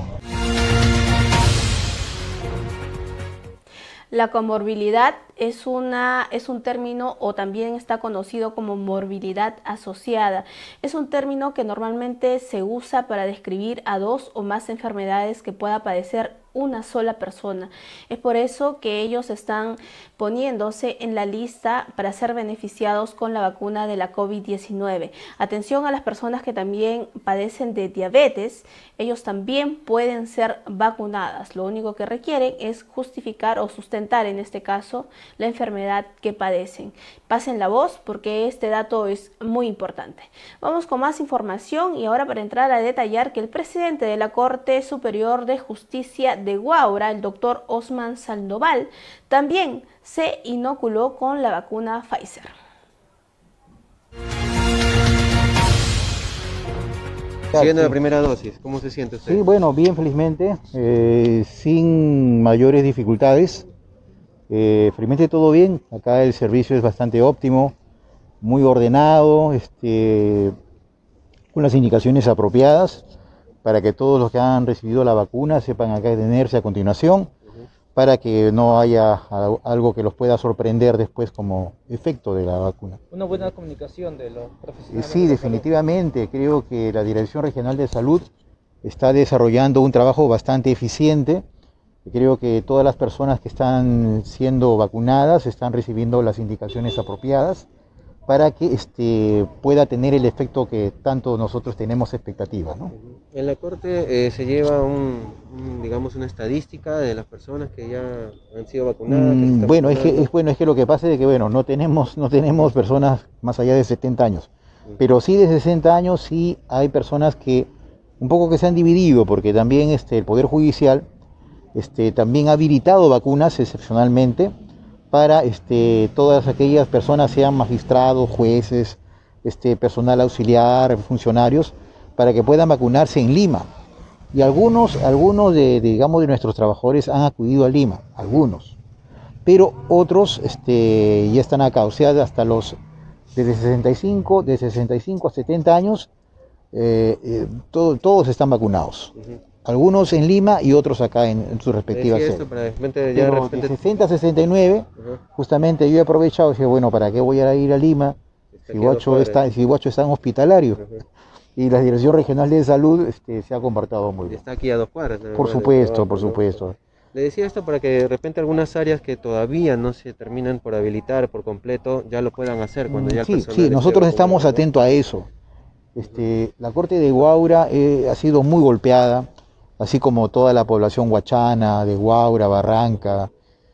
La comorbilidad es, una, es un término, o también está conocido como morbilidad asociada. Es un término que normalmente se usa para describir a dos o más enfermedades que pueda padecer una sola persona. Es por eso que ellos están poniéndose en la lista para ser beneficiados con la vacuna de la COVID diecinueve. Atención a las personas que también padecen de diabetes, ellos también pueden ser vacunadas. Lo único que requieren es justificar o sustentar, en este caso, la enfermedad que padecen. Pasen la voz porque este dato es muy importante. Vamos con más información y ahora para entrar a detallar que el presidente de la Corte Superior de Justicia de Huaura, el doctor Osman Sandoval, también se inoculó con la vacuna Pfizer. Siguiendo la primera dosis, ¿cómo se siente usted? Sí, bueno, bien, felizmente, eh, sin mayores dificultades. Eh, felizmente todo bien, acá el servicio es bastante óptimo, muy ordenado, este, con las indicaciones apropiadas, para que todos los que han recibido la vacuna sepan a qué atenerse a continuación, uh-huh. para que no haya algo que los pueda sorprender después como efecto de la vacuna. Una buena comunicación de los profesionales. Sí, definitivamente, creo que la Dirección Regional de Salud está desarrollando un trabajo bastante eficiente. Creo que todas las personas que están siendo vacunadas están recibiendo las indicaciones apropiadas para que este, pueda tener el efecto que tanto nosotros tenemos expectativa, ¿no? En la Corte eh, se lleva un, un, digamos, una estadística de las personas que ya han sido vacunadas. Mm, que se bueno, es que, vacunando. es, bueno, es que lo que pasa es que bueno, no tenemos, no tenemos personas más allá de setenta años, pero sí de sesenta años sí hay personas que un poco que se han dividido, porque también este, el Poder Judicial este, también ha habilitado vacunas excepcionalmente para este, todas aquellas personas, sean magistrados, jueces, este, personal auxiliar, funcionarios, para que puedan vacunarse en Lima. Y algunos, algunos de, de, digamos, de nuestros trabajadores han acudido a Lima, algunos, pero otros este, ya están acá, o sea, hasta los desde sesenta y cinco, de sesenta y cinco a setenta años, eh, eh, todo, todos están vacunados. Uh-huh. Algunos en Lima y otros acá en, en sus respectivas sedes. De, de sesenta a sesenta y nueve, uh-huh. justamente yo he aprovechado y dije, bueno, ¿para qué voy a ir a Lima si Huacho está, si Huacho está en hospitalario? Uh-huh. Y la Dirección Regional de Salud este, se ha comportado muy bien. Está aquí a dos cuadras. Por supuesto, por supuesto. Le decía esto para que de repente algunas áreas que todavía no se terminan por habilitar por completo, ya lo puedan hacer cuando ya el Sí, personal sí, nosotros estamos ¿no? atentos a eso. Este, la Corte de Huaura eh, ha sido muy golpeada, así como toda la población huachana, de Huaura, Barranca,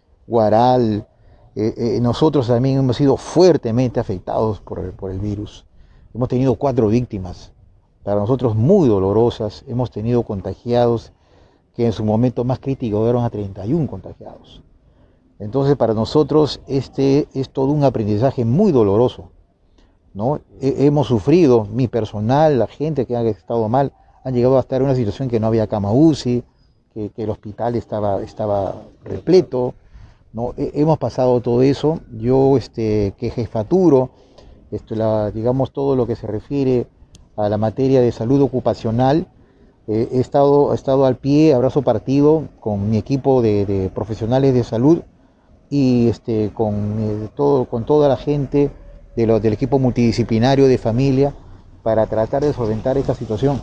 Huaral. Eh, eh, nosotros también hemos sido fuertemente afectados por el, por el virus. Hemos tenido cuatro víctimas, para nosotros muy dolorosas. Hemos tenido contagiados que en su momento más crítico eran a treinta y uno contagiados. Entonces para nosotros este es todo un aprendizaje muy doloroso, ¿no? He, hemos sufrido, mi personal, la gente que ha estado mal, han llegado a estar en una situación que no había cama U C I, que, que el hospital estaba, estaba repleto, ¿no? He, hemos pasado todo eso. Yo este, que jefaturo, esto, la, digamos todo lo que se refiere a la materia de salud ocupacional, eh, he, estado, he estado al pie, a brazo partido, con mi equipo de, de profesionales de salud y este, con, eh, todo, con toda la gente de lo, del equipo multidisciplinario de familia para tratar de solventar esta situación.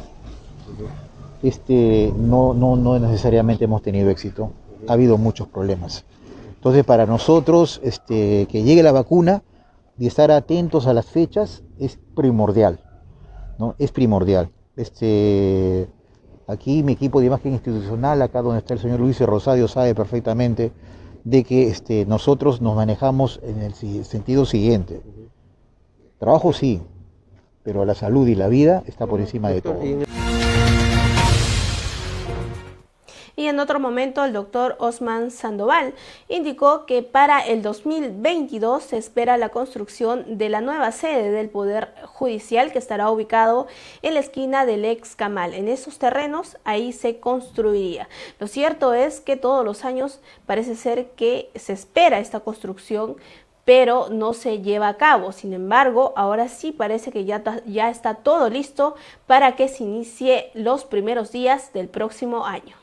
Este, no, no, no necesariamente hemos tenido éxito, ha habido muchos problemas. Entonces para nosotros este, que llegue la vacuna y estar atentos a las fechas es primordial, ¿no? Es primordial. Este, aquí mi equipo de imagen institucional, acá donde está el señor Luis Rosario, sabe perfectamente de que este, nosotros nos manejamos en el sentido siguiente. Trabajo sí, pero la salud y la vida está por encima de todo. Y en otro momento el doctor Osman Sandoval indicó que para el dos mil veintidós se espera la construcción de la nueva sede del Poder Judicial, que estará ubicado en la esquina del ex Camal. En esos terrenos ahí se construiría. Lo cierto es que todos los años parece ser que se espera esta construcción, pero no se lleva a cabo. Sin embargo, ahora sí parece que ya, ya está todo listo para que se inicie los primeros días del próximo año.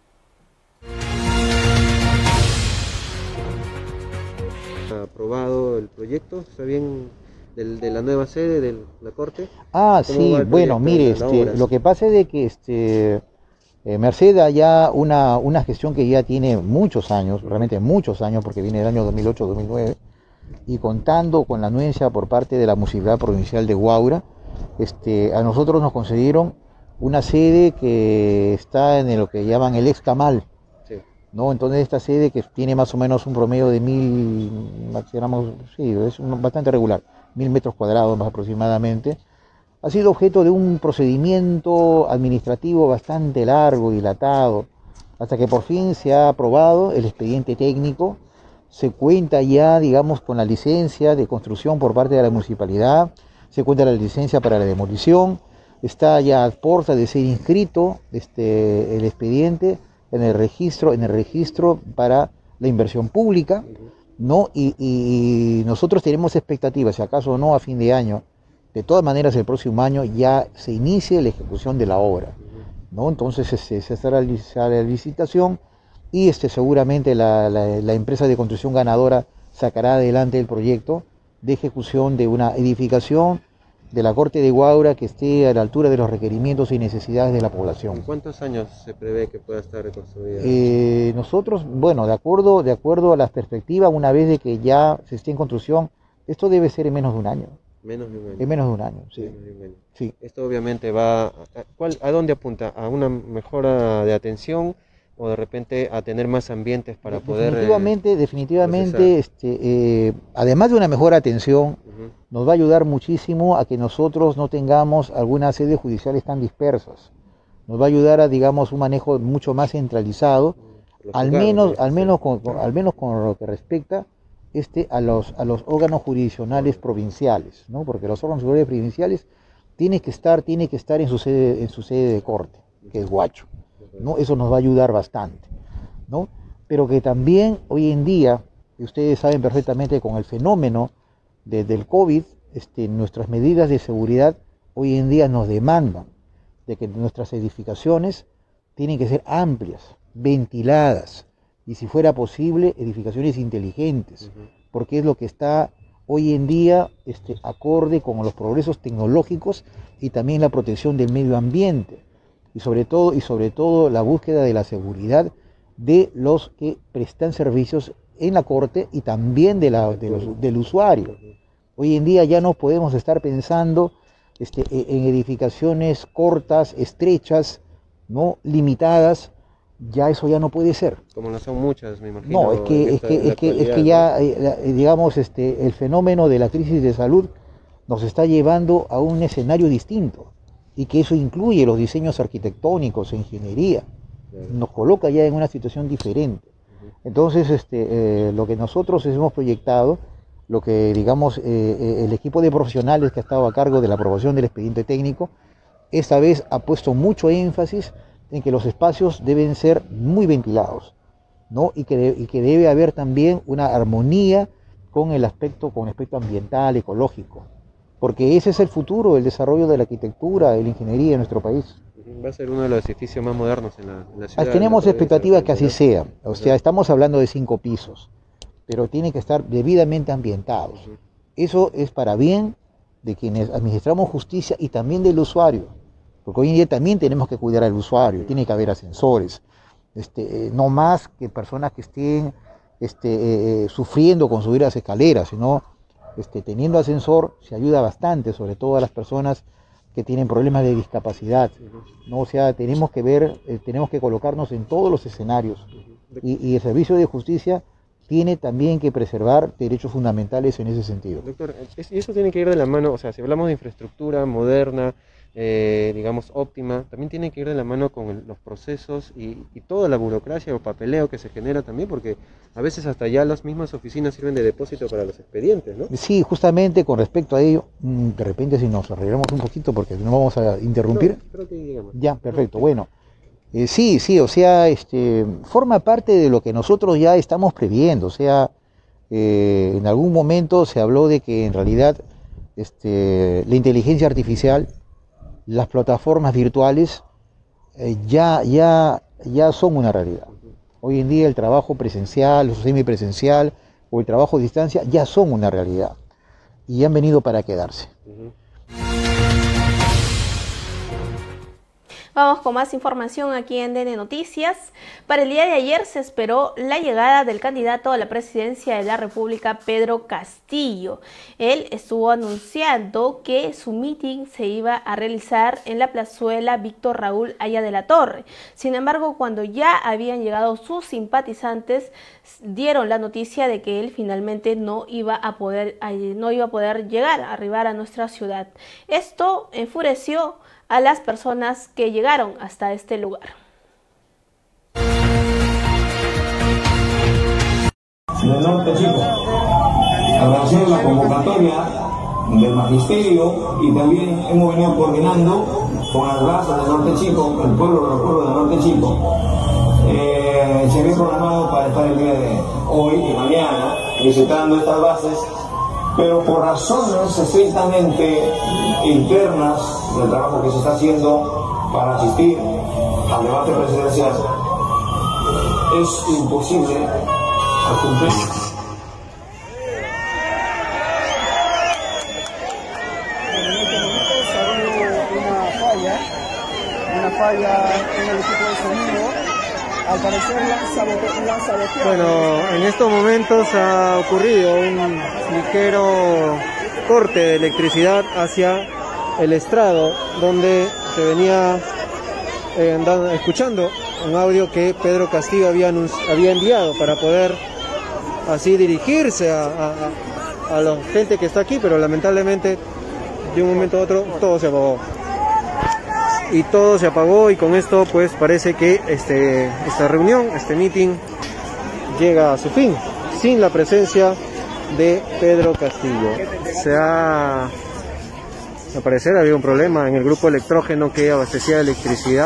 Aprobado el proyecto, está bien, del, de la nueva sede de la Corte. Ah, sí, bueno, mire, este, lo que pasa es de que este, eh, Merced ya una, una gestión que ya tiene muchos años, realmente muchos años, porque viene del año dos mil ocho dos mil nueve, y contando con la anuencia por parte de la Municipalidad Provincial de Huaura, este, a nosotros nos concedieron una sede que está en lo que llaman el ex Camal. ¿No? Entonces esta sede, que tiene más o menos un promedio de mil, digamos, sí, es bastante regular, mil metros cuadrados más aproximadamente, ha sido objeto de un procedimiento administrativo bastante largo, dilatado, hasta que por fin se ha aprobado el expediente técnico. Se cuenta ya, digamos, con la licencia de construcción por parte de la municipalidad, se cuenta la licencia para la demolición, está ya a puerta de ser inscrito este, el expediente en el registro, en el registro para la inversión pública, ¿no? Y, y nosotros tenemos expectativas, si acaso no a fin de año, de todas maneras el próximo año ya se inicie la ejecución de la obra, ¿no? Entonces se, se estará la licitación y este, seguramente la, la, la empresa de construcción ganadora sacará adelante el proyecto de ejecución de una edificación de la Corte de Huaura que esté a la altura de los requerimientos y necesidades de la población. ¿En cuántos años se prevé que pueda estar reconstruida? Eh, nosotros, bueno, de acuerdo, de acuerdo a las perspectivas, una vez de que ya se esté en construcción, esto debe ser en menos de un año. Menos de un año. En menos de un año, sí. Menos de un año. Sí. Esto obviamente va... A, ¿cuál, ¿A dónde apunta? ¿A una mejora de atención o de repente a tener más ambientes para poder... Definitivamente, eh, definitivamente este, eh, además de una mejor atención, uh-huh. nos va a ayudar muchísimo a que nosotros no tengamos algunas sedes judiciales tan dispersas. Nos va a ayudar a, digamos, un manejo mucho más centralizado, Los al órganos, menos, sí. al menos con, con- al menos con lo que respecta este, a, los, a los órganos jurisdiccionales provinciales, ¿no? Porque los órganos jurisdiccionales provinciales tienen que estar, tienen que estar en su sede, en su sede de corte, que es Huacho, ¿no? Eso nos va a ayudar bastante, ¿no? Pero que también hoy en día, y ustedes saben perfectamente con el fenómeno de- del COVID, este, nuestras medidas de seguridad hoy en día nos demandan de que nuestras edificaciones tienen que ser amplias, ventiladas, y si fuera posible, edificaciones inteligentes, porque es lo que está hoy en día este, acorde con los progresos tecnológicos y también la protección del medio ambiente, y sobre todo, y sobre todo la búsqueda de la seguridad de los que prestan servicios en la corte y también de la, de los- del usuario. Hoy en día ya no podemos estar pensando este, e- en edificaciones cortas, estrechas, ¿no? Limitadas. Ya eso ya no puede ser. Como no son muchas, me imagino. No, es en que, es esta- que, en la es que, es actualidad, que ¿no? ya, eh, la- eh, digamos, este, el fenómeno de la crisis de salud nos está llevando a un escenario distinto, y que eso incluye los diseños arquitectónicos e ingeniería. Nos coloca ya en una situación diferente. Entonces, este, eh, lo que nosotros hemos proyectado, lo que, digamos, eh, eh, el equipo de profesionales que ha estado a cargo de la aprobación del expediente técnico, esta vez ha puesto mucho énfasis en que los espacios deben ser muy ventilados, ¿no? Y que, de- y que debe haber también una armonía con el aspecto, con el aspecto ambiental, ecológico, porque ese es el futuro, el desarrollo de la arquitectura, de la ingeniería en nuestro país. Va a ser uno de los edificios más modernos en la, en la Ah, ciudad. Tenemos ¿no? expectativa que así sea, o sea, estamos hablando de cinco pisos, pero tienen que estar debidamente ambientados. Eso es para bien de quienes administramos justicia y también del usuario, porque hoy en día también tenemos que cuidar al usuario, tiene que haber ascensores, este, eh, no más que personas que estén este, eh, eh, sufriendo con subir las escaleras, sino este, teniendo ascensor se ayuda bastante, sobre todo a las personas que tienen problemas de discapacidad, ¿no? O sea, tenemos que ver, eh, tenemos que colocarnos en todos los escenarios, y, y el servicio de justicia tiene también que preservar derechos fundamentales en ese sentido. Doctor, es- y eso tiene que ir de la mano, o sea, si hablamos de infraestructura moderna, eh, digamos óptima, también tiene que ir de la mano con el- los procesos y, y toda la burocracia o papeleo que se genera también, porque a veces hasta ya las mismas oficinas sirven de depósito para los expedientes, ¿no? Sí, justamente con respecto a ello, mm, de repente si nos arreglamos un poquito porque no vamos a interrumpir. No, creo que llegamos. Ya, perfecto, bueno. Eh, sí, sí, o sea, este, forma parte de lo que nosotros ya estamos previendo, o sea, eh, en algún momento se habló de que en realidad este, la inteligencia artificial, las plataformas virtuales, eh, ya, ya, ya son una realidad. Hoy en día el trabajo presencial, o semipresencial, o el trabajo a distancia ya son una realidad, y han venido para quedarse. Vamos con más información aquí en D N Noticias. Para el día de ayer se esperó la llegada del candidato a la presidencia de la República, Pedro Castillo. Él estuvo anunciando que su mitin se iba a realizar en la plazuela Víctor Raúl Haya de la Torre. Sin embargo, cuando ya habían llegado sus simpatizantes, dieron la noticia de que él finalmente no iba a poder, no iba a poder llegar, a arribar a nuestra ciudad. Esto enfureció a las personas que llegaron hasta este lugar. Del Norte Chico, agradecer la convocatoria del magisterio, y también hemos venido coordinando con las razas del Norte Chico, el pueblo de los pueblos del Norte Chico. Eh, se había programado para estar el día de hoy y mañana visitando estas bases, pero por razones estrictamente internas del trabajo que se está haciendo para asistir al debate presidencial, es imposible al cumplir. Una falla, una falla en el equipo de sonido. Al parecer la han sabote- la han saboteado. Bueno, en estos momentos ha ocurrido un ligero corte de electricidad hacia el estrado, donde se venía eh, andando, escuchando un audio que Pedro Castillo había, había enviado para poder así dirigirse a, a, a la gente que está aquí, pero lamentablemente de un momento a otro todo se apagó. Y todo se apagó y con esto pues parece que este, esta reunión, este meeting llega a su fin, sin la presencia de Pedro Castillo. Se ha, al parecer había un problema en el grupo electrógeno que abastecía de electricidad.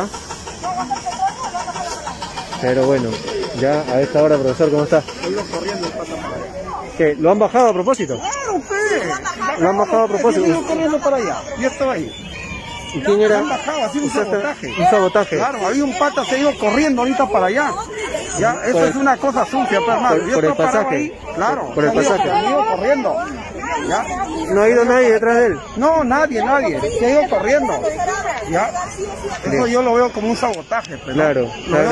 Pero bueno, ya a esta hora, profesor, ¿cómo está? ¿Qué? ¿Lo han bajado a propósito? Claro, pe. ¿Lo han bajado a propósito? Yo iba corriendo para allá, yo estaba ahí. ¿Y quién era? Lo han bajado, ha sido un sabotaje. Un sabotaje. Claro, había un pata, se iba corriendo ahorita para allá. Ya, eso el, es una cosa sucia, pero hermano. Por, por el pasaje. Ahí, claro, por el pasaje. Se ha ido corriendo. ¿Ya? ¿No ha ido nadie detrás de él? No, nadie, nadie. Se ha ido corriendo. ¿Ya? Eso bien. Yo lo veo como un sabotaje. Pero claro, claro.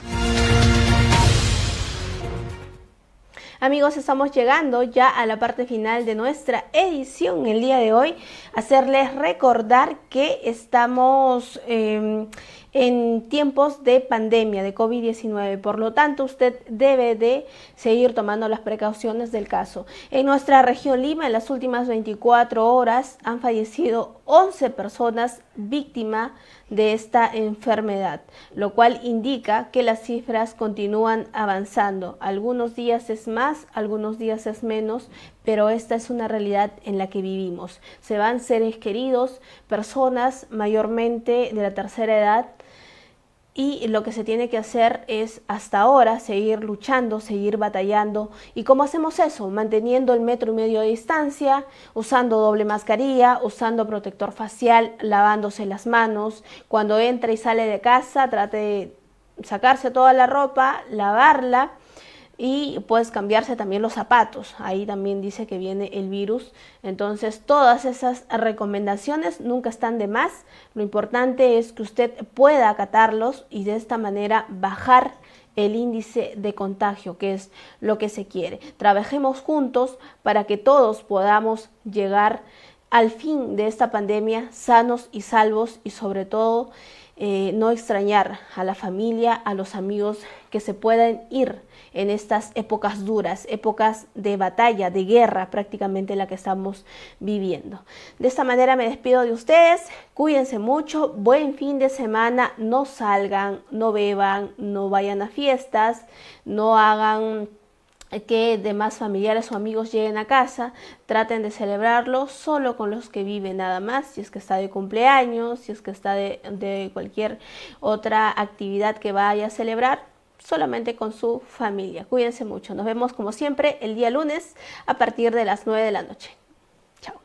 Amigos, estamos llegando ya a la parte final de nuestra edición el día de hoy. Hacerles recordar que estamos eh, en tiempos de pandemia de COVID diecinueve. Por lo tanto, usted debe de seguir tomando las precauciones del caso. En nuestra región Lima, en las últimas veinticuatro horas, han fallecido once personas víctimas de esta enfermedad, lo cual indica que las cifras continúan avanzando. Algunos días es más, algunos días es menos, pero esta es una realidad en la que vivimos. Se van seres queridos, personas mayormente de la tercera edad, y lo que se tiene que hacer es hasta ahora seguir luchando, seguir batallando. ¿Y cómo hacemos eso? Manteniendo el metro y medio de distancia, usando doble mascarilla, usando protector facial, lavándose las manos. Cuando entra y sale de casa, trate de sacarse toda la ropa, lavarla y pues cambiarse también los zapatos. Ahí también dice que viene el virus. Entonces todas esas recomendaciones nunca están de más. Lo importante es que usted pueda acatarlos y de esta manera bajar el índice de contagio, que es lo que se quiere. Trabajemos juntos para que todos podamos llegar al fin de esta pandemia sanos y salvos, y sobre todo eh, no extrañar a la familia, a los amigos que se puedan ir en estas épocas duras, épocas de batalla, de guerra prácticamente la que estamos viviendo. De esta manera me despido de ustedes, cuídense mucho, buen fin de semana, no salgan, no beban, no vayan a fiestas, no hagan que demás familiares o amigos lleguen a casa, traten de celebrarlo solo con los que viven nada más, si es que está de cumpleaños, si es que está de, de cualquier otra actividad que vaya a celebrar, solamente con su familia. Cuídense mucho. Nos vemos como siempre el día lunes a partir de las nueve de la noche. Chao.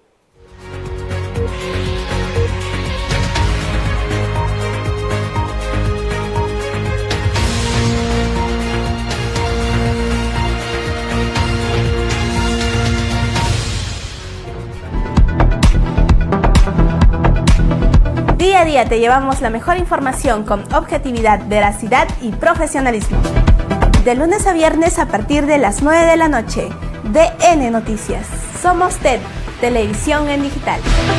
Día a día te llevamos la mejor información con objetividad, veracidad y profesionalismo. De lunes a viernes a partir de las nueve de la noche. D N Noticias. Somos T E D, Televisión en Digital.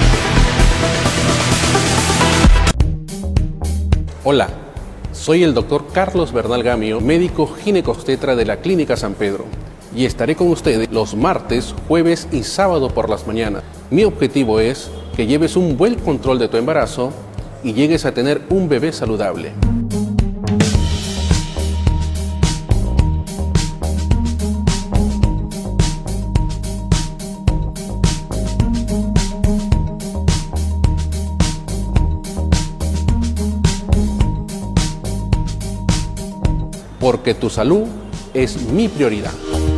Hola, soy el doctor Carlos Bernal Gamio, médico ginecobstetra de la Clínica San Pedro, y estaré con ustedes los martes, jueves y sábado por las mañanas. Mi objetivo es que lleves un buen control de tu embarazo y llegues a tener un bebé saludable. Porque tu salud es mi prioridad.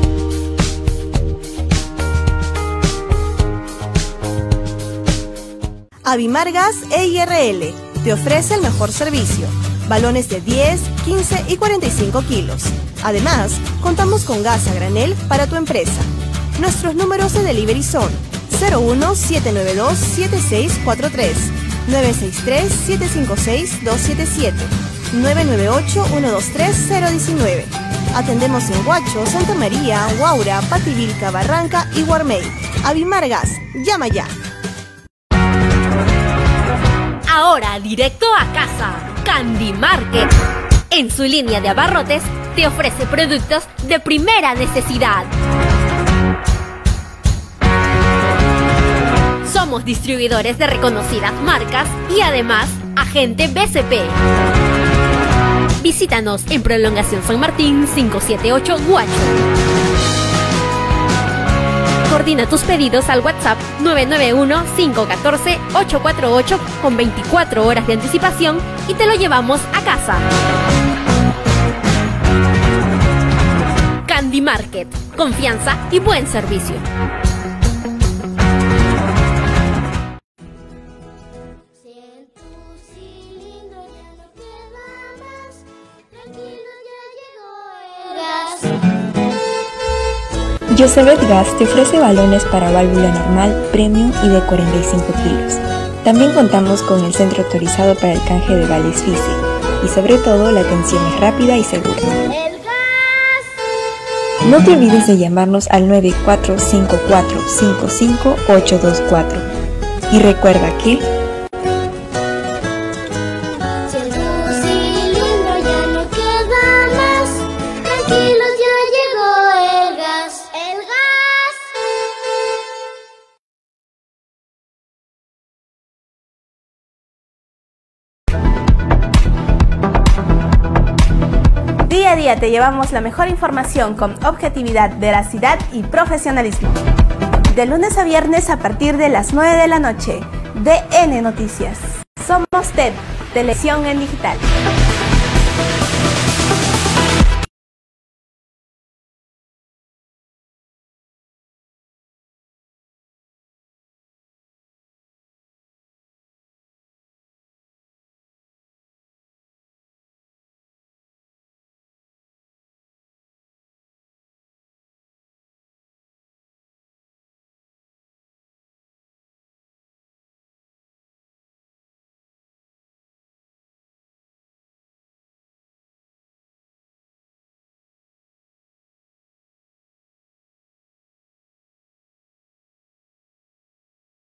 Avimargas E I R L te ofrece el mejor servicio. Balones de diez, quince y cuarenta y cinco kilos. Además, contamos con gas a granel para tu empresa. Nuestros números de delivery son cero uno siete nueve dos siete seis cuatro tres, nueve seis tres siete cinco seis dos siete siete, nueve nueve ocho uno dos tres cero uno nueve. Atendemos en Huacho, Santa María, Huaura, Pativilca, Barranca y Guarmey. Avimar Gas, llama ya. Ahora directo a casa, Candy Market. En su línea de abarrotes te ofrece productos de primera necesidad. Somos distribuidores de reconocidas marcas y además agente B C P. Visítanos en Prolongación San Martín quinientos setenta y ocho Huacho. Coordina tus pedidos al WhatsApp nueve nueve uno, cinco uno cuatro, ocho cuatro ocho con veinticuatro horas de anticipación y te lo llevamos a casa. Candy Market, confianza y buen servicio. Yosebet Gas te ofrece balones para válvula normal, premium y de cuarenta y cinco kilos. También contamos con el centro autorizado para el canje de vales Fise y sobre todo la atención es rápida y segura. No te olvides de llamarnos al nueve cuatro cinco cuatro, cinco cinco ocho dos cuatro. Y recuerda que Día a día te llevamos la mejor información con objetividad, veracidad y profesionalismo. De lunes a viernes a partir de las nueve de la noche. D N Noticias. Somos T E D, Televisión en Digital.